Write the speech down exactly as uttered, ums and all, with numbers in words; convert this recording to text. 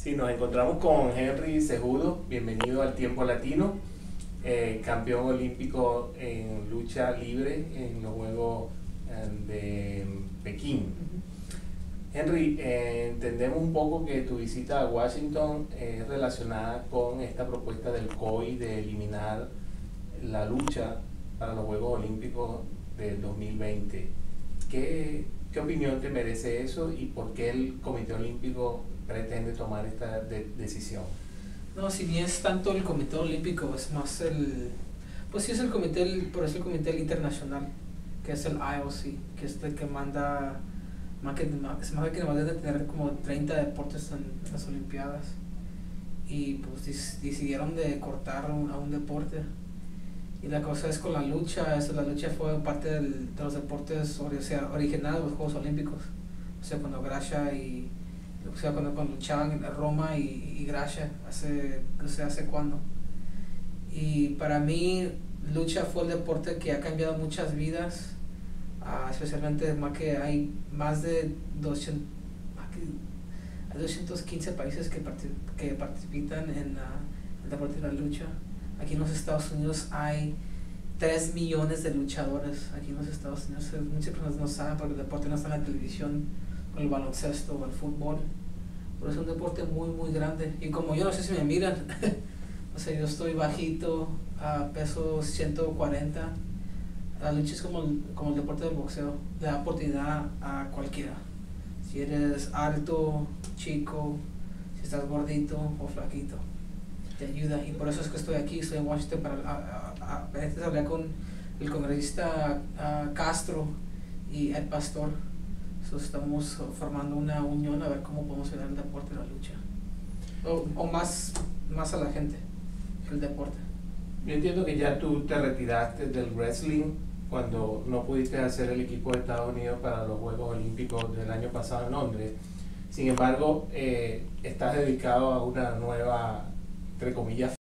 Sí, nos encontramos con Henry Cejudo, bienvenido al Tiempo Latino, eh, campeón olímpico en lucha libre en los Juegos eh, de Pekín. Henry, eh, entendemos un poco que tu visita a Washington es relacionada con esta propuesta del C O I de eliminar la lucha para los Juegos Olímpicos del dos mil veinte. ¿Qué, qué opinión te merece eso y por qué el Comité Olímpico pretende tomar esta de decisión? No, si ni es tanto el Comité Olímpico, es más el, pues sí es el comité, por eso el Comité Internacional, que es el I O C, que es el que manda, más que, más, más que debe de tener como treinta deportes en, en las Olimpiadas, y pues decidieron de cortar un, a un deporte. Y la cosa es con la lucha, eso, la lucha fue parte del, de los deportes o sea, originales de los Juegos Olímpicos, o sea, cuando Gracia y o sea, cuando, cuando luchaban en Roma y, y Gracia, hace, no sé hace cuándo. Y para mí, lucha fue el deporte que ha cambiado muchas vidas, uh, especialmente más que hay más de doscientos, más que, hay doscientos quince países que, partic que participan en uh, el deporte de la lucha. Aquí en los Estados Unidos hay tres millones de luchadores. Aquí en los Estados Unidos muchas personas no saben porque el deporte no está en la televisión, con el baloncesto o el fútbol, pero es un deporte muy muy grande. Y como yo no sé si me miran, o sea, yo estoy bajito, a peso ciento cuarenta, la lucha es como el, como el deporte del boxeo, le da oportunidad a cualquiera, si eres alto, chico, si estás gordito o flaquito, te ayuda. Y por eso es que estoy aquí, estoy en Washington para a, a, a, antes hablé con el congresista uh, Castro y Ed Pastor. So, estamos formando una unión a ver cómo podemos ayudar el deporte de la lucha, o, o más, más a la gente que el deporte. Yo entiendo que ya tú te retiraste del wrestling cuando no pudiste hacer el equipo de Estados Unidos para los Juegos Olímpicos del año pasado en Londres. Sin embargo, eh, estás dedicado a una nueva, entre comillas,